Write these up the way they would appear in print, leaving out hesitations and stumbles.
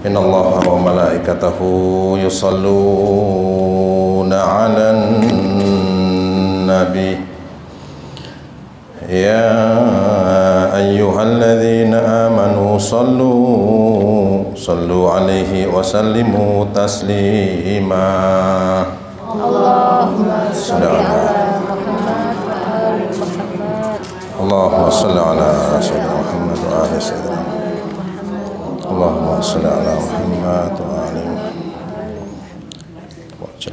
إن الله وملائكته يصلون على النبي يا أيها الذين آمنوا صلوا عليه وسلموا تسليما اللهم صل على محمد وآل محمد اللهم صل على سيدنا محمد وآل سيدنا محمد اللهم صل على محمد وآل محمد.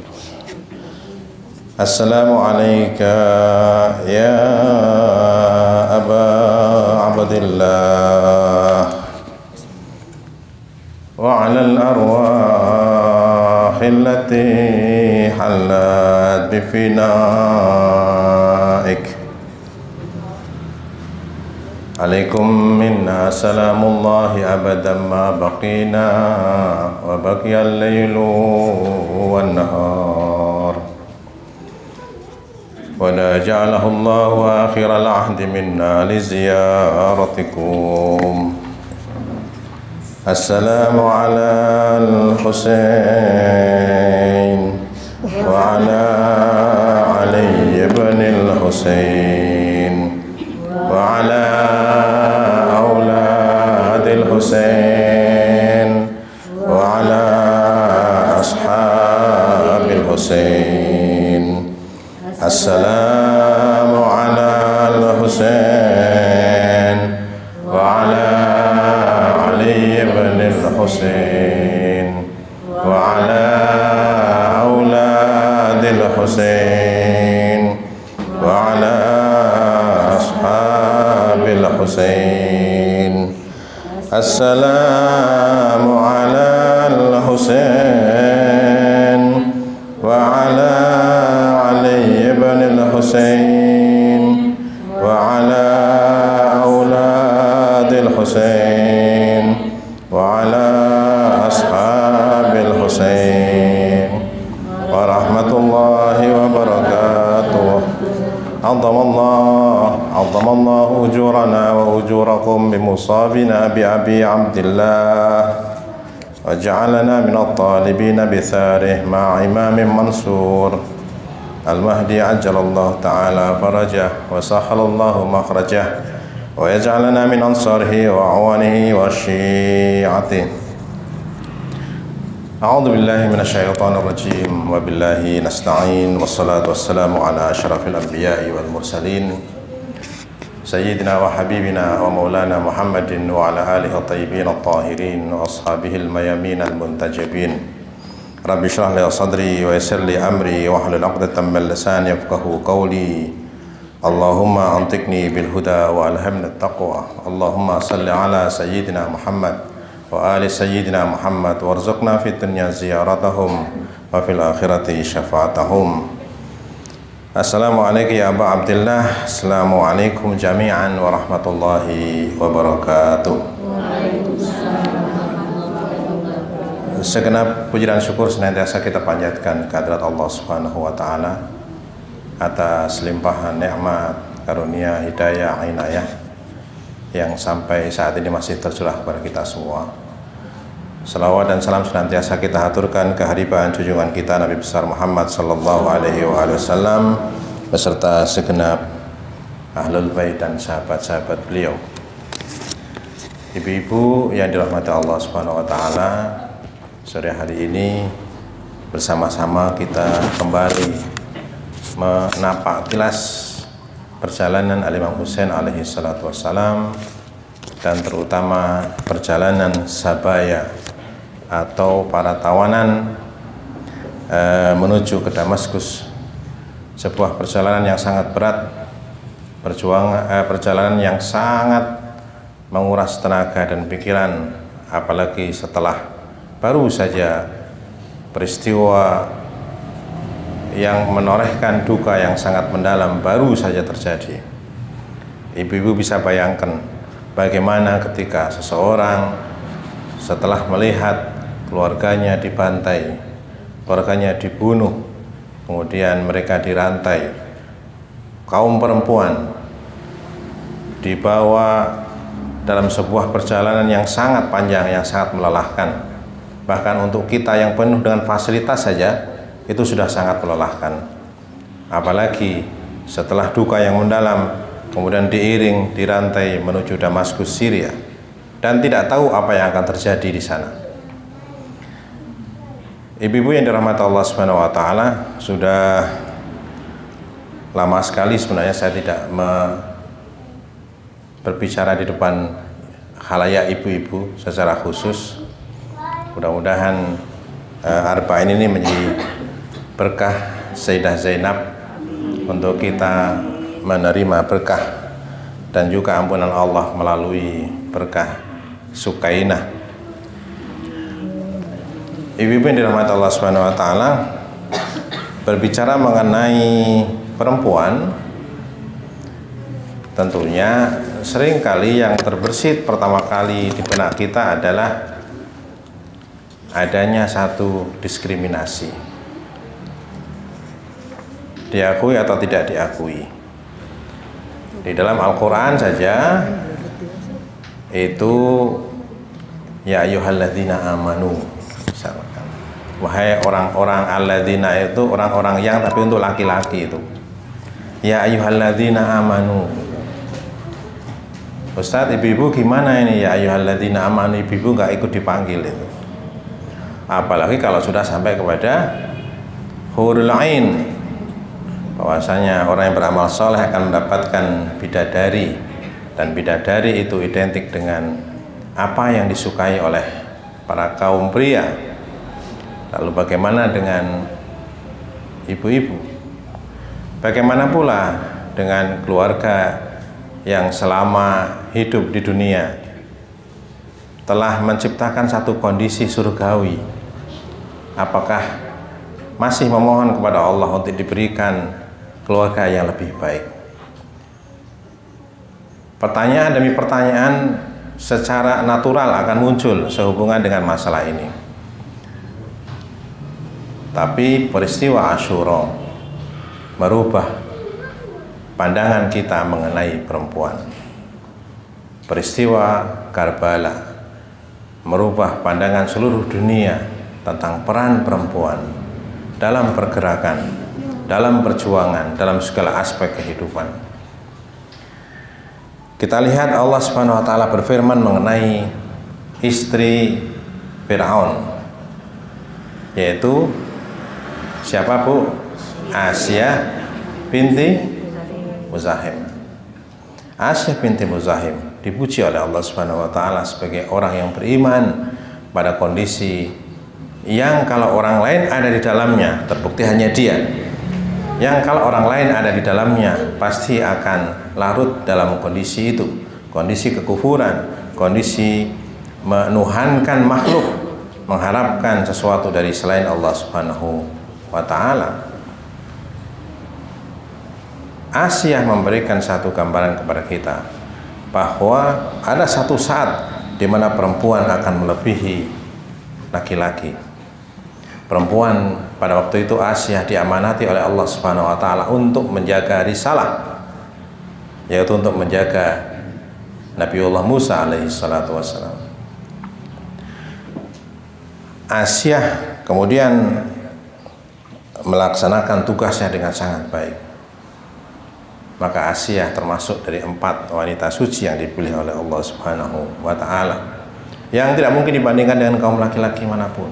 السلام عليك يا أبا عبد الله وعلى الأرواح التي حلت بفنائك عليكم منا سلام الله أبدا ما بقينا وبقي الليل والنهار ولا جعله الله آخر العهد منا لزيارتكم. السلام على الحسين وعلى علي بن الحسين وعلى أولاد الحسين وعلى أصحاب الحسين. السلام على الحسين وعلى علي بن الحسين وعلى أولاد الحسين وعلى أصحاب الحسين. السلام على الحسين وعلى علي بن الحسين وعلى أولاد الحسين وعلى أصحاب الحسين ورحمة الله وبركاته. عظم الله أجورنا وأجوركم بمصابنا بأبي عبد الله وجعلنا من الطالبين بثاره مع إمام منصور المهدي عجل الله تعالى فرجه وسهل الله مخرجه ويجعلنا من أنصاره وأعوانه وشيعته. أعوذ بالله من الشيطان الرجيم وبالله نستعين والصلاة والسلام على أشرف الأنبياء والمرسلين سيدنا وحبيبنا ومولانا محمد وعلى آله الطيبين الطاهرين وأصحابه الميامين المنتجبين. رب اشرح لي صدري ويسر لي أمري واحلل عقدة من لساني يفقهوا قولي. اللهم أنطقني بالهدى وألهمنا التقوى. اللهم صل على سيدنا محمد وآل سيدنا محمد وارزقنا في الدنيا زيارتهم وفي الآخرة شفاعتهم. Assalamualaikum ya Aba Abdillah. Assalamualaikum jami'an warahmatullahi wabarakatuh. Segenap puji dan syukur senantiasa kita panjatkan kehadirat Allah Subhanahu wa taala atas limpahan nikmat, karunia, hidayah, inayah yang sampai saat ini masih tercurah kepada kita semua. Salawat dan salam senantiasa kita haturkan kehadiran junjungan kita Nabi besar Muhammad sallallahu alaihi wasallam beserta segenap ahlul bait dan sahabat-sahabat beliau. Ibu-ibu yang dirahmati Allah Subhanahu wa taala, sore hari ini bersama-sama kita kembali menapak kilas perjalanan Al-Imam Husain alaihi salatu wassalam dan terutama perjalanan Sabaya atau para tawanan menuju ke Damaskus, sebuah perjalanan yang sangat berat, perjalanan yang sangat menguras tenaga dan pikiran, apalagi setelah baru saja peristiwa yang menorehkan duka yang sangat mendalam baru saja terjadi. Ibu-ibu bisa bayangkan bagaimana ketika seseorang setelah melihat keluarganya dibantai, keluarganya dibunuh, kemudian mereka dirantai, kaum perempuan dibawa dalam sebuah perjalanan yang sangat panjang, yang sangat melelahkan, Bahkan untuk kita yang penuh dengan fasilitas saja itu sudah sangat melelahkan. Apalagi setelah duka yang mendalam, kemudian diiring, dirantai menuju Damaskus, Syria, dan tidak tahu apa yang akan terjadi di sana. Ibu-ibu yang dirahmati Allah Subhanahu wa taala, sudah lama sekali sebenarnya saya tidak berbicara di depan khalayak ibu-ibu secara khusus. Mudah-mudahan Arba'in ini menjadi berkah Sayyidah Zainab untuk kita menerima berkah dan juga ampunan Allah melalui berkah Sukainah. Ibu-ibu yang dirahmati Allah Subhanahu wa taala, berbicara mengenai perempuan, tentunya seringkali yang terbersit pertama kali di benak kita adalah adanya satu diskriminasi, diakui atau tidak diakui. Di dalam Al-Quran saja itu ya ayyuhalladzina amanu, wahai orang-orang, alladzina itu orang-orang yang, tapi untuk laki-laki itu ya ayyuhalladzina amanu. Ustadz, ibu-ibu gimana ini ya ayyuhalladzina amanu, ibu-ibu nggak ikut dipanggil itu. Apalagi kalau sudah sampai kepada hurul ain, bahwasanya orang yang beramal soleh akan mendapatkan bidadari, dan bidadari itu identik dengan apa yang disukai oleh para kaum pria. Lalu bagaimana dengan ibu-ibu? Bagaimana pula dengan keluarga yang selama hidup di dunia telah menciptakan satu kondisi surgawi? Apakah masih memohon kepada Allah untuk diberikan keluarga yang lebih baik? Pertanyaan demi pertanyaan secara natural akan muncul sehubungan dengan masalah ini. Tapi peristiwa Asyura merubah pandangan kita mengenai perempuan. Peristiwa Karbala merubah pandangan seluruh dunia tentang peran perempuan dalam pergerakan, dalam perjuangan, dalam segala aspek kehidupan. Kita lihat Allah Subhanahu wa taala berfirman mengenai istri Firaun, yaitu siapa, Bu? Asia binti Muzahim. Asia binti Muzahim dipuji oleh Allah Subhanahu wa taala sebagai orang yang beriman pada kondisi yang kalau orang lain ada di dalamnya, terbukti hanya dia, yang kalau orang lain ada di dalamnya pasti akan larut dalam kondisi itu, kondisi kekufuran, kondisi menuhankan makhluk, mengharapkan sesuatu dari selain Allah Subhanahu wa taala. Asia memberikan satu gambaran kepada kita bahwa ada satu saat di mana perempuan akan melebihi laki-laki. Perempuan pada waktu itu, Asia, diamanati oleh Allah Subhanahu wa taala untuk menjaga risalah, yaitu untuk menjaga Nabiullah Musa alaihi salatu wassalam. Asia kemudian melaksanakan tugasnya dengan sangat baik. Maka Asia termasuk dari 4 wanita suci yang dipilih oleh Allah Subhanahu wa taala, yang tidak mungkin dibandingkan dengan kaum laki-laki manapun.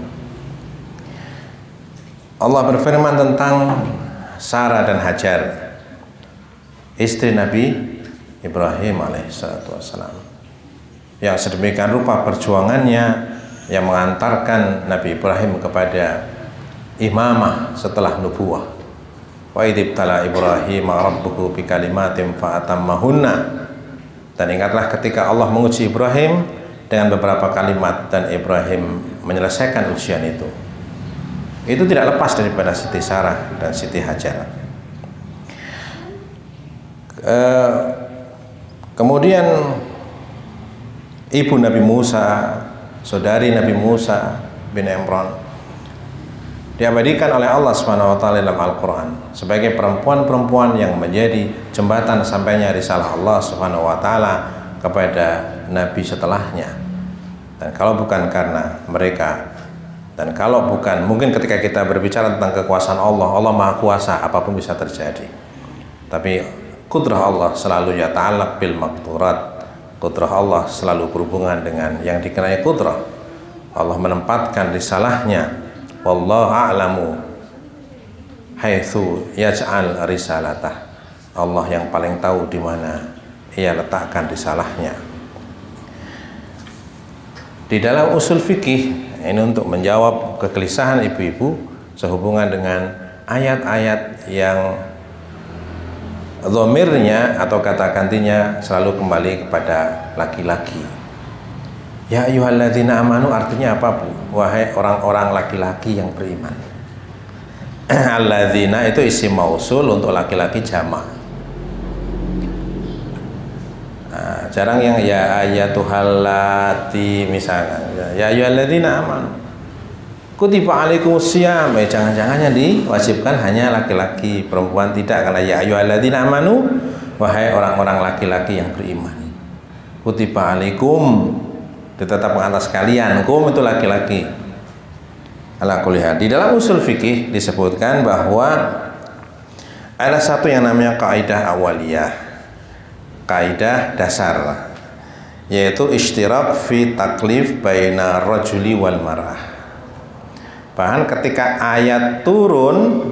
Allah berfirman tentang Sarah dan Hajar, istri Nabi Ibrahim alaihissalatu wassalam, yang sedemikian rupa perjuangannya yang mengantarkan Nabi Ibrahim kepada imamah setelah nubuwah. Wa idibtala Ibrahim rabbuhu bikalimatin fa'atammahunna. Dan ingatlah ketika Allah menguji Ibrahim dengan beberapa kalimat dan Ibrahim menyelesaikan ujian itu. Itu tidak lepas daripada Siti Sarah dan Siti Hajar. Kemudian ibu Nabi Musa, saudari Nabi Musa bin Imran, diabadikan oleh Allah Subhanahu wa taala dalam Al-Qur'an sebagai perempuan-perempuan yang menjadi jembatan sampainya risalah Allah Subhanahu wa taala kepada nabi setelahnya. Dan kalau bukan karena mereka Dan kalau bukan, mungkin ketika kita berbicara tentang kekuasaan Allah, Allah Maha Kuasa, apapun bisa terjadi. Tapi kudrah Allah selalu yata'allaq bil maqdurat. Kudrah Allah selalu berhubungan dengan yang dikenai kudrah. Allah menempatkan risalahnya. Wallahu a'lamu haitsu yaj'al risalatah. Allah yang paling tahu di mana Ia letakkan risalahnya. Di dalam usul fikih, ini untuk menjawab kegelisahan ibu-ibu sehubungan dengan ayat-ayat yang dhamirnya atau kata gantinya selalu kembali kepada laki-laki. Ya ayyuhalladzina amanu artinya apa, Bu? Wahai orang-orang laki-laki yang beriman. Alladzina itu isim mausul untuk laki-laki jamak. Nah, jarang yang ya ayatuhallati misalkan. Ya ayyuhalladzina amanu kutiba alaikumusiyam, jangan-jangan yang diwajibkan hanya laki-laki, perempuan tidak, karena ya ayyuhalladzina amanu, wahai orang-orang laki-laki yang beriman. Kutiba alaikum, ditetapkan atas kalian, kum itu laki-laki. Ala kulli hal, di dalam usul fikih disebutkan bahwa ada satu yang namanya kaidah awaliyah, kaidah dasar, yaitu ishtirak fi taklif baina rajuli wal mar'ah. Bahkan ketika ayat turun,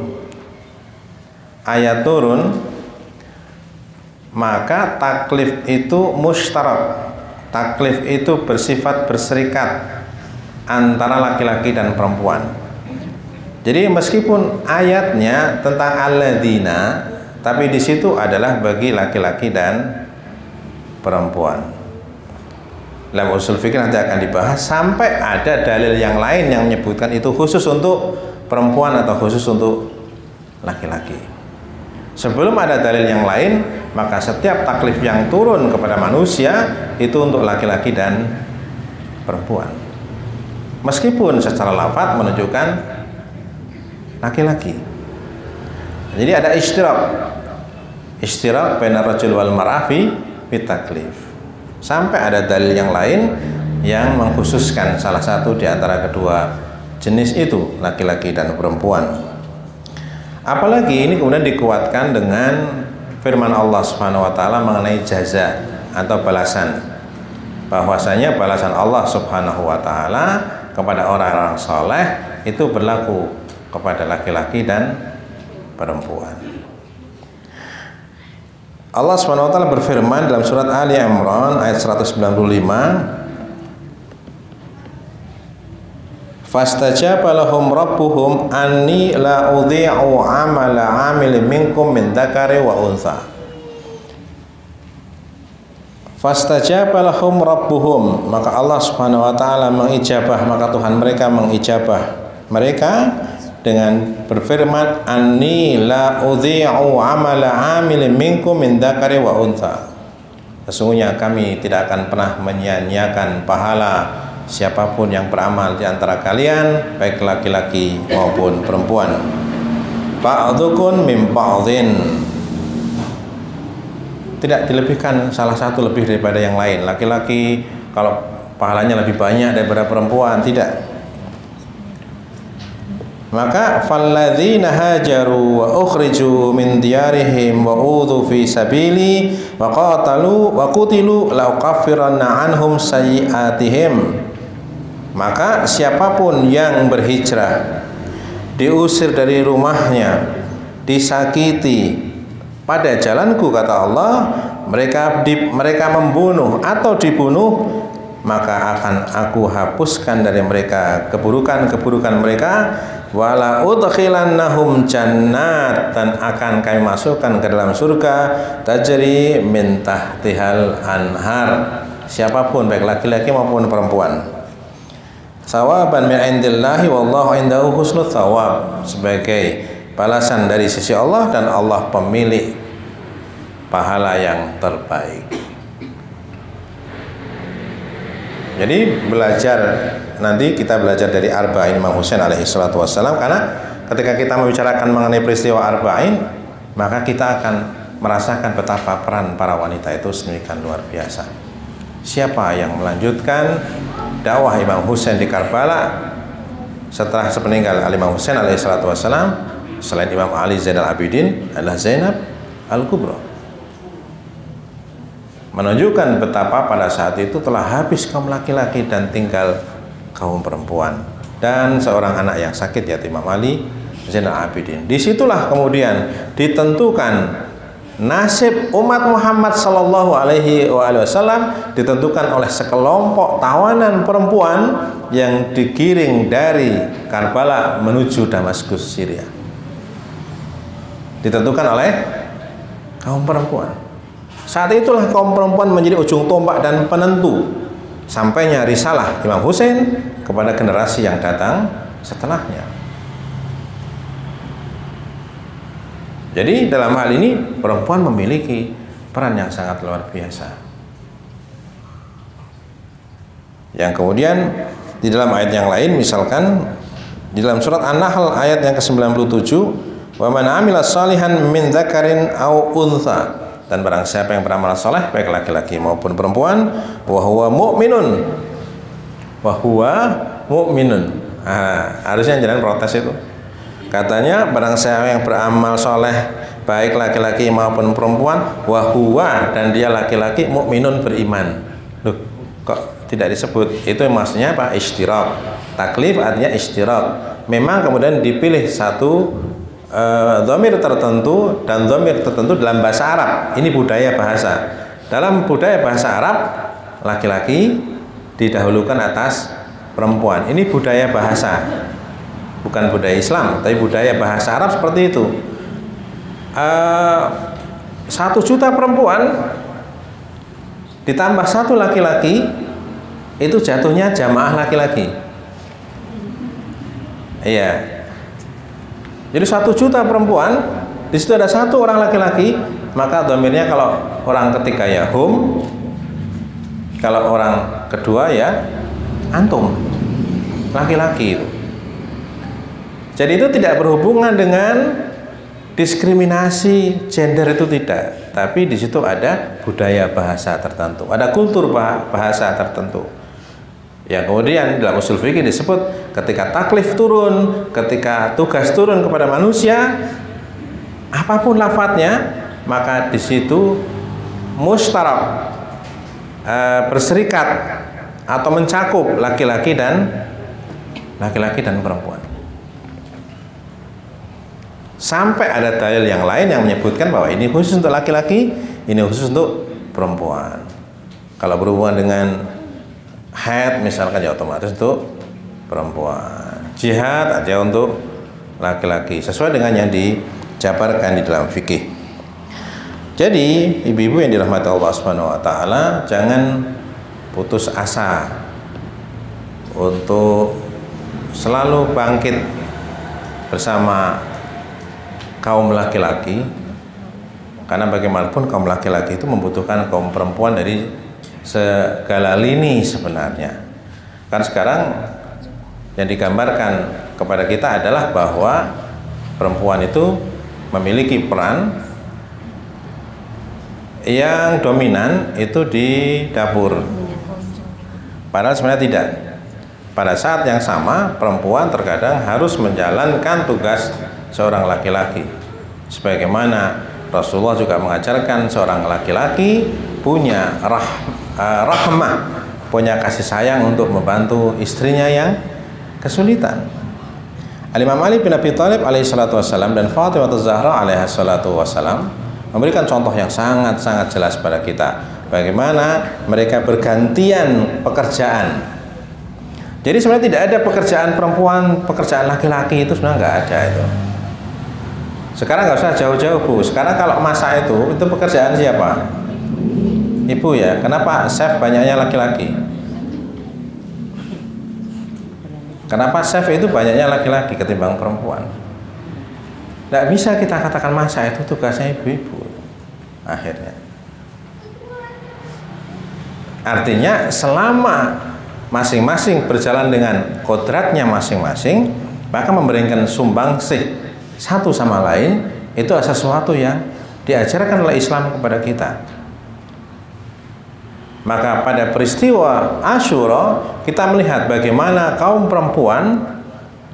maka taklif itu mustarak. Taklif itu bersifat berserikat antara laki-laki dan perempuan. Jadi meskipun ayatnya tentang alladzina, tapi di situ adalah bagi laki-laki dan perempuan. Dalam usul fikih nanti akan dibahas sampai ada dalil yang lain yang menyebutkan itu khusus untuk perempuan atau khusus untuk laki-laki. Sebelum ada dalil yang lain, maka setiap taklif yang turun kepada manusia itu untuk laki-laki dan perempuan. Meskipun secara lafaz menunjukkan laki-laki. Jadi ada istirak bainar rajul wal mar'ah fi taklif. Sampai ada dalil yang lain yang mengkhususkan salah satu di antara kedua jenis itu, laki-laki dan perempuan. Apalagi ini kemudian dikuatkan dengan firman Allah Subhanahu wa taala mengenai jaza atau balasan. Bahwasanya balasan Allah Subhanahu wa taala kepada orang-orang soleh itu berlaku kepada laki-laki dan perempuan. Allah Subhanahu wa taala berfirman dalam surat Ali Imran ayat 195, fastajaba lahum rabbuhum anni la udhi'u amala 'amilin minkum min dzakari wa untha. Fastajaba lahum rabbuhum, maka Allah Subhanahu wa taala mengijabah, maka Tuhan mereka mengijabah mereka dengan berfirman anni la udhi'u amala 'amilin minkum min dzakari wa untha. Sesungguhnya kami tidak akan pernah menyia-nyiakan pahala siapapun yang beramal di antara kalian, baik laki-laki maupun perempuan. Ba'dukum min ba'dhin, tidak dilebihkan salah satu lebih daripada yang lain. Laki-laki kalau pahalanya lebih banyak daripada perempuan, tidak. Maka falladzina hajaru wa ukhriju min diyarihim wa udhu fi sabili wa qatalu wa qutilu la ukaffiranna anhum sayyi'atihim. Maka siapapun yang berhijrah, diusir dari rumahnya, disakiti pada jalanku, kata Allah, mereka membunuh atau dibunuh, maka akan aku hapuskan dari mereka keburukan-keburukan mereka, wala udkhilannahum jannat, dan akan kami masukkan ke dalam surga tajri min tahtihal anhar, siapapun baik laki-laki maupun perempuan, sawaban min indillahi wallahu indahu husnul thawab, sebagai balasan dari sisi Allah, dan Allah pemilik pahala yang terbaik. Jadi nanti kita belajar dari Arba'in Imam Husain alaihi salatu wassalam, karena ketika kita membicarakan mengenai peristiwa Arba'in, maka kita akan merasakan betapa peran para wanita itu sedemikian luar biasa. Siapa yang melanjutkan dakwah Imam Husain di Karbala setelah sepeninggal Imam Husain alaihissalatu wassalam, selain Imam Ali Zainal Abidin adalah Zainab Al-Kubra. Menunjukkan betapa pada saat itu telah habis kaum laki-laki dan tinggal kaum perempuan. Dan seorang anak yang sakit, yaitu Imam Ali Zainal Abidin. Disitulah kemudian ditentukan nasib umat Muhammad Sallallahu Alaihi Wasallam, ditentukan oleh sekelompok tawanan perempuan yang digiring dari Karbala menuju Damaskus, Syria. Ditentukan oleh kaum perempuan. Saat itulah kaum perempuan menjadi ujung tombak dan penentu sampainya risalah Imam Husain kepada generasi yang datang setelahnya. Jadi dalam hal ini perempuan memiliki peran yang sangat luar biasa. Yang kemudian di dalam ayat yang lain, misalkan di dalam surat An-Nahl ayat yang ke-97, wa man 'amila shalihan min dzakarin aw untha, dan barang siapa yang beramal saleh baik laki-laki maupun perempuan, wa huwa mu'minun. Wa huwa mu'minun. Harusnya jangan protes itu. Katanya barang siapa yang beramal soleh baik laki-laki maupun perempuan, wahuwa, dan dia laki-laki, mukminun, beriman. Loh, kok tidak disebut? Itu maksudnya apa? Ishtirak. Taklif artinya ishtirak. Memang kemudian dipilih satu dhamir tertentu, dan dhamir tertentu dalam bahasa Arab. Ini budaya bahasa. Dalam budaya bahasa Arab, laki-laki didahulukan atas perempuan. Ini budaya bahasa. Bukan budaya Islam, tapi budaya bahasa Arab seperti itu. 1 juta perempuan ditambah 1 laki-laki, itu jatuhnya jamaah laki-laki. Iya. Jadi 1 juta perempuan, di situ ada 1 orang laki-laki, maka dhamirnya kalau orang ketiga ya hum, kalau orang kedua ya antum, laki-laki itu. Jadi itu tidak berhubungan dengan diskriminasi gender, itu tidak. Tapi di situ ada budaya bahasa tertentu, ada kultur bahasa tertentu. Yang kemudian dalam usul fikih disebut ketika taklif turun, ketika tugas turun kepada manusia, apapun lafadznya, maka di situ mustarak, berserikat atau mencakup laki-laki dan perempuan. Sampai ada dalil yang lain yang menyebutkan bahwa ini khusus untuk laki-laki, ini khusus untuk perempuan. Kalau berhubungan dengan haid misalkan, ya otomatis untuk perempuan. Jihad aja untuk laki-laki, sesuai dengan yang dijabarkan di dalam fikih. Jadi ibu-ibu yang dirahmati Allah Subhanahu wa taala, jangan putus asa untuk selalu bangkit bersama kaum laki-laki, karena bagaimanapun kaum laki-laki itu membutuhkan kaum perempuan dari segala lini sebenarnya. Kan sekarang yang digambarkan kepada kita adalah bahwa perempuan itu memiliki peran yang dominan itu di dapur, padahal sebenarnya tidak. Pada saat yang sama, perempuan terkadang harus menjalankan tugas seorang laki-laki, sebagaimana Rasulullah juga mengajarkan seorang laki-laki punya rahmah, punya kasih sayang untuk membantu istrinya yang kesulitan. Imam Ali bin Abi Thalib alaihissalatu wassalam dan Fatimah Zahra alaihissalatu wassalam memberikan contoh yang sangat-sangat jelas pada kita, bagaimana mereka bergantian pekerjaan. Jadi sebenarnya tidak ada pekerjaan perempuan, pekerjaan laki-laki itu sebenarnya nggak ada itu. Sekarang nggak usah jauh-jauh Bu, sekarang kalau masak itu pekerjaan siapa? Ibu ya. Kenapa chef banyaknya laki-laki? Kenapa chef itu banyaknya laki-laki ketimbang perempuan? Nggak bisa kita katakan masak itu tugasnya ibu-ibu. Akhirnya, artinya selama masing-masing berjalan dengan kodratnya masing-masing, maka memberikan sumbangsih satu sama lain, itu sesuatu yang diajarkan oleh Islam kepada kita. Maka pada peristiwa Asyura kita melihat bagaimana kaum perempuan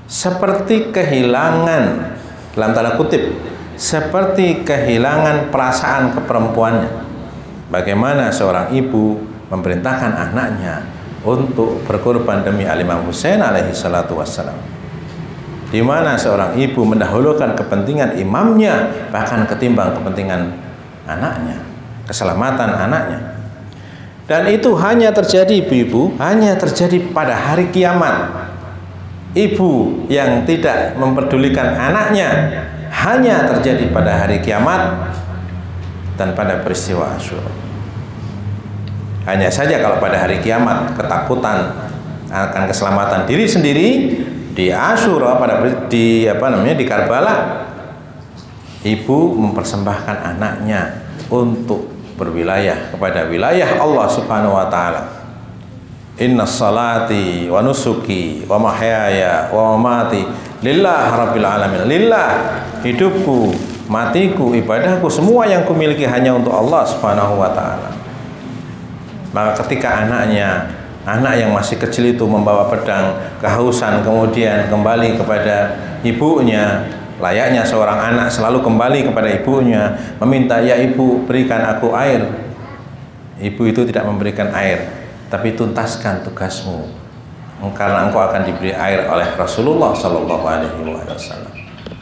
seperti kehilangan, dalam tanda kutip, seperti kehilangan perasaan keperempuannya. Bagaimana seorang ibu memerintahkan anaknya untuk berkorban demi Al-Imam Husain alaihi salatu wassalam, di mana seorang ibu mendahulukan kepentingan imamnya bahkan ketimbang kepentingan anaknya, keselamatan anaknya. Dan itu hanya terjadi, ibu-ibu, hanya terjadi pada hari kiamat. Ibu yang tidak mempedulikan anaknya hanya terjadi pada hari kiamat dan pada peristiwa Asyura. Hanya saja kalau pada hari kiamat ketakutan akan keselamatan diri sendiri, di Asyura di Karbala, ibu mempersembahkan anaknya untuk berwilayah kepada wilayah Allah Subhanahu wa taala. Inna salati wa nusuki wa mahyaya wa mamati lillah rabbil alamin. Lillah, hidupku, matiku, ibadahku, semua yang kumiliki hanya untuk Allah Subhanahu wa taala. Maka ketika anak yang masih kecil itu membawa pedang, kehausan, kemudian kembali kepada ibunya, layaknya seorang anak selalu kembali kepada ibunya, meminta, "Ya ibu, berikan aku air." Ibu itu tidak memberikan air, tapi tuntaskan tugasmu, karena engkau akan diberi air oleh Rasulullah Shallallahu Alaihi Wasallam.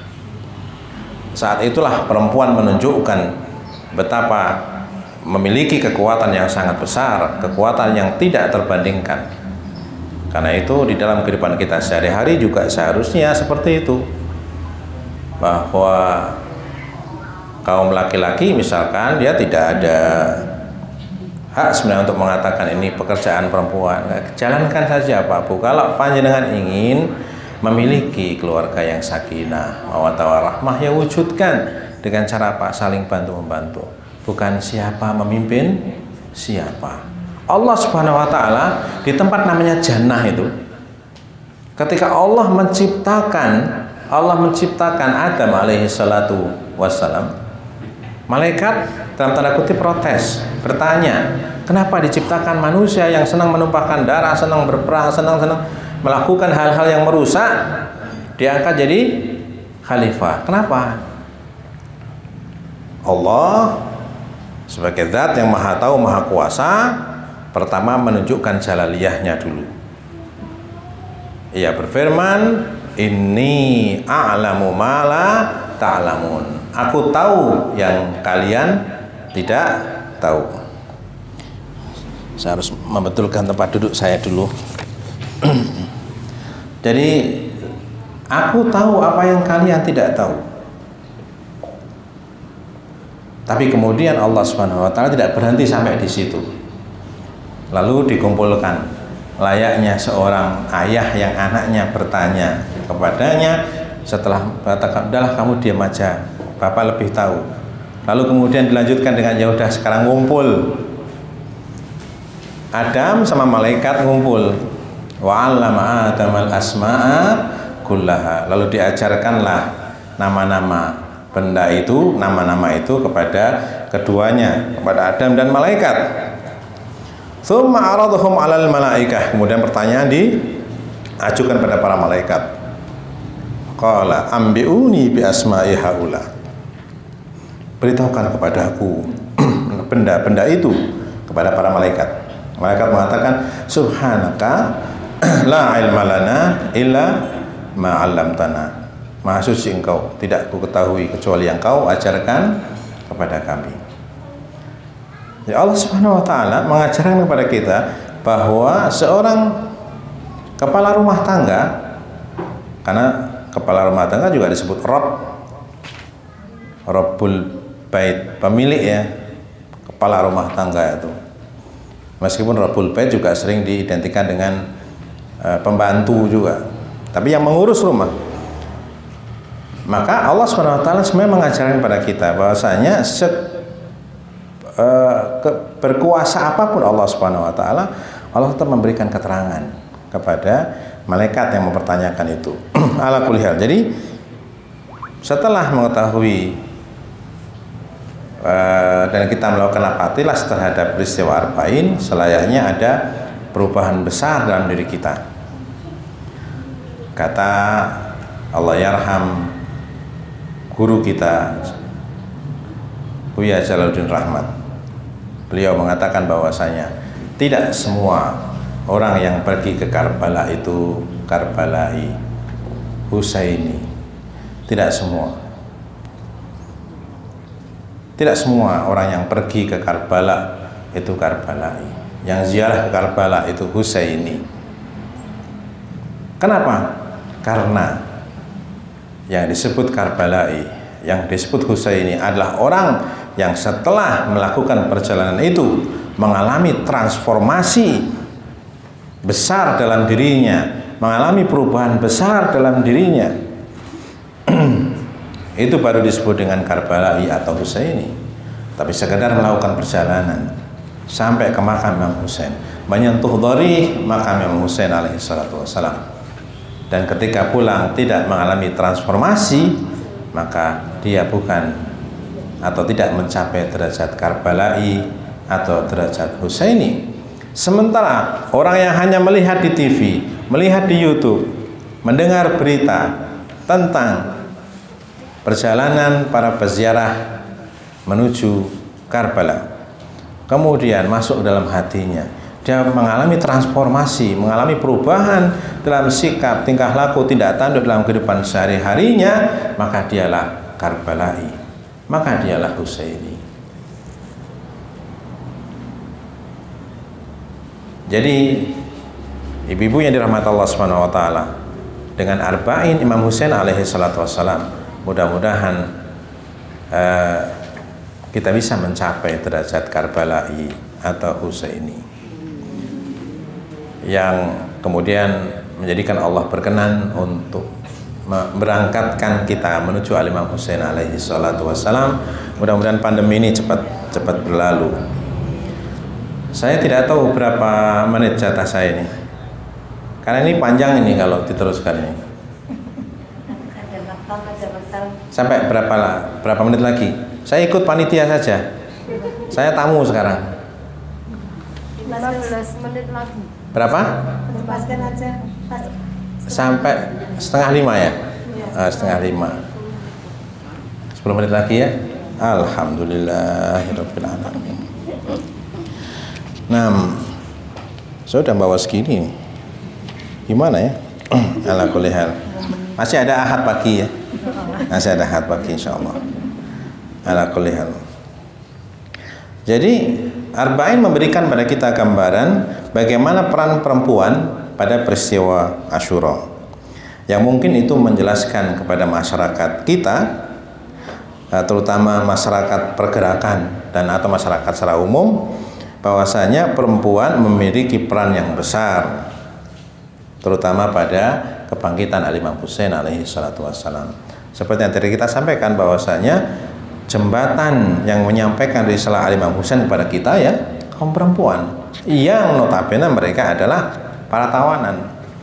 Saat itulah perempuan menunjukkan betapa memiliki kekuatan yang sangat besar, kekuatan yang tidak terbandingkan. Karena itu di dalam kehidupan kita sehari-hari juga seharusnya seperti itu, bahwa kaum laki-laki misalkan dia tidak ada hak sebenarnya untuk mengatakan ini pekerjaan perempuan. Jalankan saja Pak Bu. Kalau panjenengan ingin memiliki keluarga yang sakinah, mawaddah warahmah, ya wujudkan dengan cara apa? Saling bantu-membantu. Bukan siapa memimpin siapa. Allah Subhanahu wa taala di tempat namanya jannah itu, ketika Allah menciptakan Adam alaihi salatu wassalam, malaikat dalam tanda kutip protes, bertanya, kenapa diciptakan manusia yang senang menumpahkan darah, senang berperang, senang melakukan hal-hal yang merusak, diangkat jadi khalifah? Kenapa? Allah sebagai zat yang maha tahu, maha kuasa, pertama menunjukkan jalaliyahnya dulu. Ia berfirman, "Inni a'lamu ma la ta'lamun." Aku tahu yang kalian tidak tahu. Saya harus membetulkan tempat duduk saya dulu. Jadi, aku tahu apa yang kalian tidak tahu. Tapi kemudian Allah Subhanahu wa taala tidak berhenti sampai di situ. Lalu dikumpulkan, layaknya seorang ayah yang anaknya bertanya kepadanya setelah katakan, "Udahlah kamu diam aja, Bapak lebih tahu." Lalu kemudian dilanjutkan dengan, "Ya udah sekarang ngumpul." Adam sama malaikat ngumpul. Wa 'allama Adamal asma'a kullaha. Lalu diajarkanlah nama-nama benda itu, nama-nama itu kepada keduanya, kepada Adam dan malaikat. Tsumma 'aradhum 'alal malaikah. Kemudian pertanyaan diajukan pada para malaikat. Qala ambiuni bi asma'i haula. Beritahukan kepadaku benda-benda itu kepada para malaikat. Malaikat mengatakan, "Subhanaka la ilma lana illa ma 'allamtana." Maha suci engkau, tidak ku ketahui kecuali yang kau ajarkan kepada kami. Ya, Allah Subhanahu wa taala mengajarkan kepada kita bahwa seorang kepala rumah tangga, karena kepala rumah tangga juga disebut Rabbul Bait, pemilik ya, kepala rumah tangga itu. Meskipun Rabbul Bait juga sering diidentikan dengan pembantu juga, tapi yang mengurus rumah. Maka Allah SWT sebenarnya mengajarkan kepada kita bahwasanya berkuasa apapun Allah SWT, Allah tetap memberikan keterangan kepada malaikat yang mempertanyakan itu. Ala kulli hal. Jadi setelah mengetahui dan kita melakukan apatilas terhadap peristiwa Arba'in, selayaknya ada perubahan besar dalam diri kita. Kata Allah yarham guru kita Buya Jalaluddin Rahmat, beliau mengatakan bahwasanya tidak semua orang yang pergi ke Karbala itu Karbalai, Husaini. Tidak semua. Tidak semua orang yang pergi ke Karbala itu Karbalai. Yang ziarah ke Karbala itu Husaini. Kenapa? Karena yang disebut Karbalai, yang disebut Husaini adalah orang yang setelah melakukan perjalanan itu mengalami transformasi besar dalam dirinya, mengalami perubahan besar dalam dirinya. Itu baru disebut dengan Karbalai atau Husaini. Tapi sekedar melakukan perjalanan sampai ke makam Imam Husain, menyentuh dharih makam Imam Husain alaihi salatu wassalam, dan ketika pulang tidak mengalami transformasi, maka dia bukan atau tidak mencapai derajat Karbalai atau derajat Husaini. Sementara orang yang hanya melihat di TV, melihat di YouTube, mendengar berita tentang perjalanan para peziarah menuju Karbala, kemudian masuk dalam hatinya, dia mengalami transformasi, mengalami perubahan dalam sikap, tingkah laku, tindak tanduk dalam kehidupan sehari-harinya, maka dialah Karbalai, maka dialah Husaini. Jadi ibu-ibu yang dirahmati Allah Subhanahu wa taala, dengan arba'in Imam Husain alaihi salatu wassalam, mudah-mudahan kita bisa mencapai derajat Karbalai atau Husaini, yang kemudian menjadikan Allah berkenan untuk berangkatkan kita menuju Al-Imam Husain alaihi salatu wassalam. Mudah-mudahan pandemi ini cepat berlalu. Saya tidak tahu berapa menit jatah saya ini, karena ini panjang ini kalau diteruskan ini. Sampai berapa menit lagi? Saya ikut panitia saja. Saya tamu sekarang. 15 menit lagi. Berapa? Lepaskan aja. Sampai setengah 5 ya? Setengah 5. 10 menit lagi ya? Alhamdulillahirabbil alamin. Nah, saya udah bawa segini. Gimana ya? Ala kulli hal. Masih ada Ahad pagi ya? Masih ada Ahad pagi insyaallah. Ala kulli hal. Jadi arba'in memberikan pada kita gambaran bagaimana peran perempuan pada peristiwa Asyura, yang mungkin itu menjelaskan kepada masyarakat kita, terutama masyarakat pergerakan dan atau masyarakat secara umum, bahwasanya perempuan memiliki peran yang besar, terutama pada kebangkitan Al-Imam Husain alaihi salatu wassalam. Seperti yang tadi kita sampaikan, bahwasanya jembatan yang menyampaikan risalah Al-Imam Husain kepada kita ya kaum perempuan, yang notabene mereka adalah para tawanan.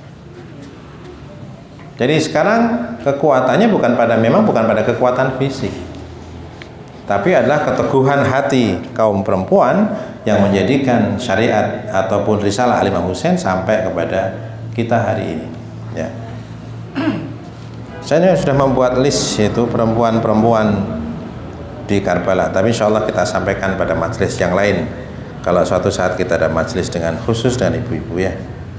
Jadi sekarang kekuatannya bukan pada kekuatan fisik, tapi adalah keteguhan hati kaum perempuan yang menjadikan syariat ataupun risalah Al-Imam Husain sampai kepada kita hari ini ya. Saya sudah membuat list yaitu perempuan-perempuan di Karbala, tapi insya Allah kita sampaikan pada majelis yang lain kalau suatu saat kita ada majelis dengan khusus dan ibu-ibu ya.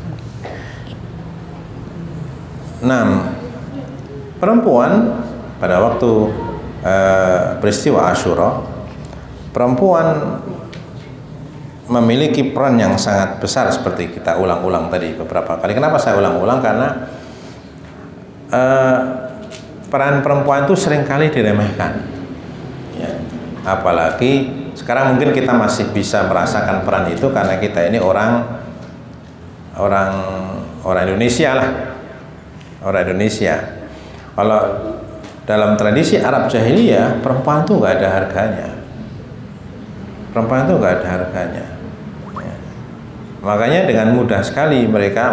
6. Perempuan pada waktu peristiwa Asyura, perempuan memiliki peran yang sangat besar seperti kita ulang-ulang tadi beberapa kali. Kenapa saya ulang-ulang? Karena peran perempuan itu seringkali diremehkan ya. Apalagi sekarang mungkin kita masih bisa merasakan peran itu karena kita ini orang Indonesia lah, orang Indonesia. Kalau dalam tradisi Arab jahiliyah, perempuan itu nggak ada harganya. Perempuan itu nggak ada harganya. Ya. Makanya dengan mudah sekali mereka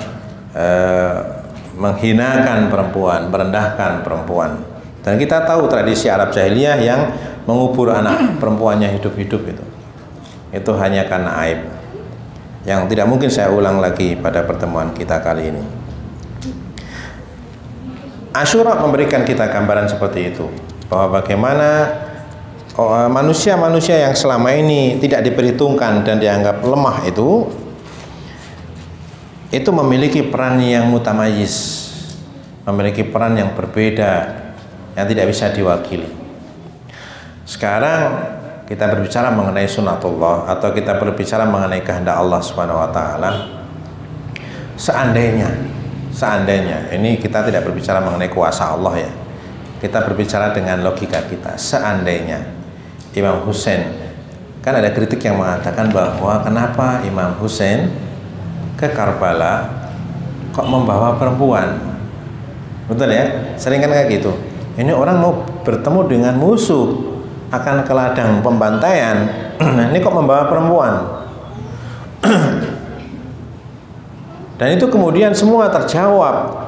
menghinakan perempuan, merendahkan perempuan. Dan kita tahu tradisi Arab jahiliyah yang mengubur anak perempuannya hidup-hidup itu hanya karena aib yang tidak mungkin saya ulang lagi pada pertemuan kita kali ini. Asyura memberikan kita gambaran seperti itu, bahwa bagaimana manusia-manusia yang selama ini tidak diperhitungkan dan dianggap lemah itu memiliki peran yang mutamayyiz, memiliki peran yang berbeda, yang tidak bisa diwakili. Sekarang kita berbicara mengenai sunatullah, atau kita berbicara mengenai kehendak Allah Subhanahu wa taala. Seandainya ini kita tidak berbicara mengenai kuasa Allah ya. Kita berbicara dengan logika kita. Seandainya Imam Husain, kan ada kritik yang mengatakan bahwa kenapa Imam Husain ke Karbala kok membawa perempuan? Betul ya? Sering kan kayak gitu. Ini orang mau bertemu dengan musuh, akan ke ladang pembantaian. Nah, ini kok membawa perempuan? Dan itu kemudian semua terjawab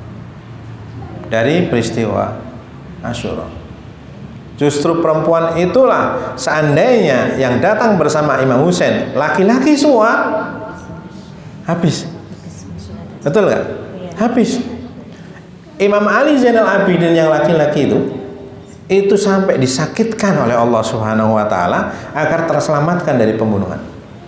dari peristiwa Asyura. Justru perempuan itulah seandainya yang datang bersama Imam Husain, laki-laki semua, habis. Betul nggak? Habis. Imam Ali Zainal Abidin yang laki-laki itu sampai disakitkan oleh Allah Subhanahu wa taala agar terselamatkan dari pembunuhan.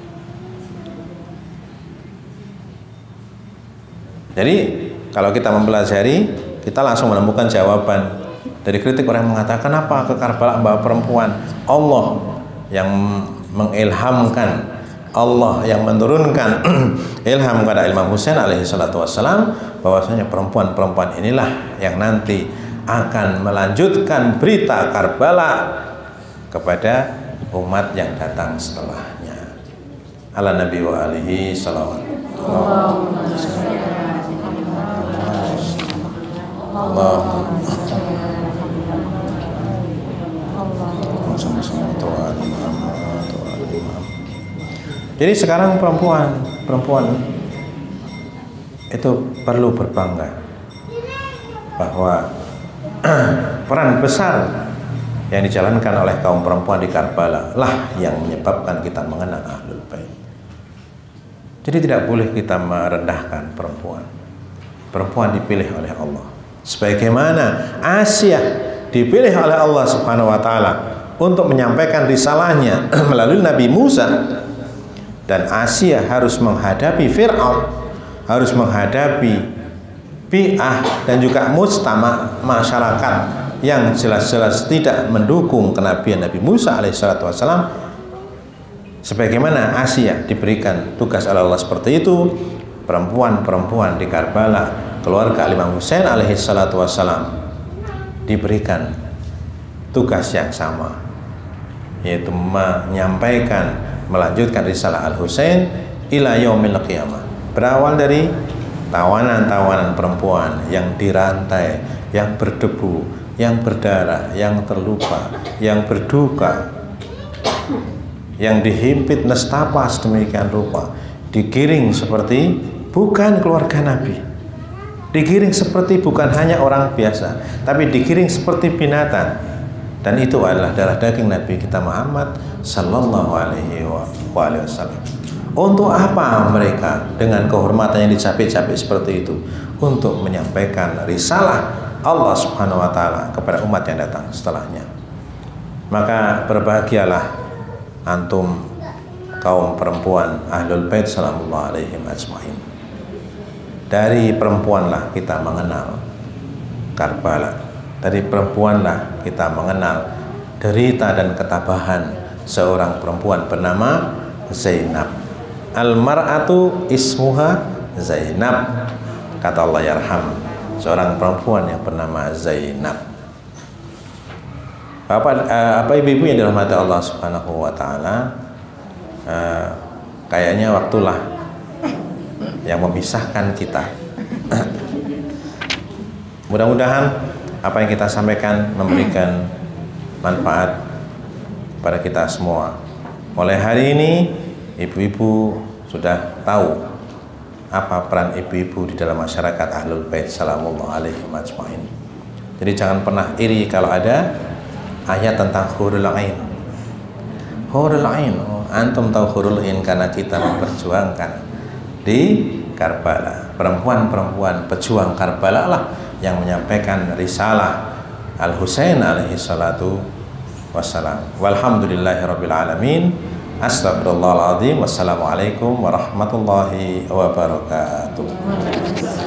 Jadi kalau kita mempelajari, kita langsung menemukan jawaban dari kritik orang yang mengatakan kenapa ke Karbala membawa perempuan. Allah yang mengilhamkan, Allah yang menurunkan ilham kepada Imam Husain alaihi salatu wassalam, bahwasanya perempuan-perempuan inilah yang nanti akan melanjutkan berita Karbala kepada umat yang datang setelahnya. Ala Nabi wa alihi salawat. Jadi sekarang perempuan itu perlu berbangga bahwa peran besar yang dijalankan oleh kaum perempuan di Karbala lah yang menyebabkan kita mengenal Ahlul Bait. Jadi tidak boleh kita merendahkan perempuan. Perempuan dipilih oleh Allah. Sebagaimana Asia dipilih oleh Allah Subhanahu wa taala untuk menyampaikan risalahnya melalui Nabi Musa, dan Asia harus menghadapi Fir'aun, harus menghadapi bi'ah dan juga mujtama masyarakat yang jelas-jelas tidak mendukung kenabian Nabi Musa alaihissalatu wassalam. Sebagaimana Asia diberikan tugas oleh Allah seperti itu, perempuan-perempuan di Karbala, keluarga Imam Husain alaihissalatu wassalam, diberikan tugas yang sama, yaitu menyampaikan, melanjutkan risalah Al-Husain ila yaumil qiyamah. Berawal dari tawanan-tawanan perempuan yang dirantai, yang berdebu, yang berdarah, yang terluka, yang berduka, yang dihimpit nestapa sedemikian rupa, digiring seperti bukan keluarga Nabi, digiring seperti bukan hanya orang biasa, tapi digiring seperti binatang. Dan itu adalah darah daging Nabi kita Muhammad sallallahu alaihi wasallam. Untuk apa mereka dengan kehormatan yang dicapek-capek seperti itu? Untuk menyampaikan risalah Allah Subhanahu wa taala kepada umat yang datang setelahnya. Maka berbahagialah antum kaum perempuan Ahlul Bait sallallahu alaihim ajmain. Dari perempuanlah kita mengenal Karbala. Dari perempuanlah kita mengenal derita dan ketabahan seorang perempuan bernama Zainab. Al-mar'atu ismuha Zainab, kata Allah yarham, seorang perempuan yang bernama Zainab. Apa ibu-ibu yang dirahmati Allah Subhanahu wa taala, kayaknya waktulah yang memisahkan kita. Mudah-mudahan apa yang kita sampaikan memberikan manfaat pada kita semua. Mulai hari ini ibu-ibu sudah tahu apa peran ibu-ibu di dalam masyarakat Ahlul Bait salamullah alaihi majma'in. Jadi jangan pernah iri kalau ada ayat tentang hurul ain. Hurul ain, antum tahu hurul ain karena kita memperjuangkan di Karbala. Perempuan-perempuan pejuang Karbala lah yang menyampaikan risalah Al-Husain alaihi salatu wassalam. Walhamdulillahirabbil alamin. Astagfirullahaladzim. Wassalamualaikum warahmatullahi wabarakatuh.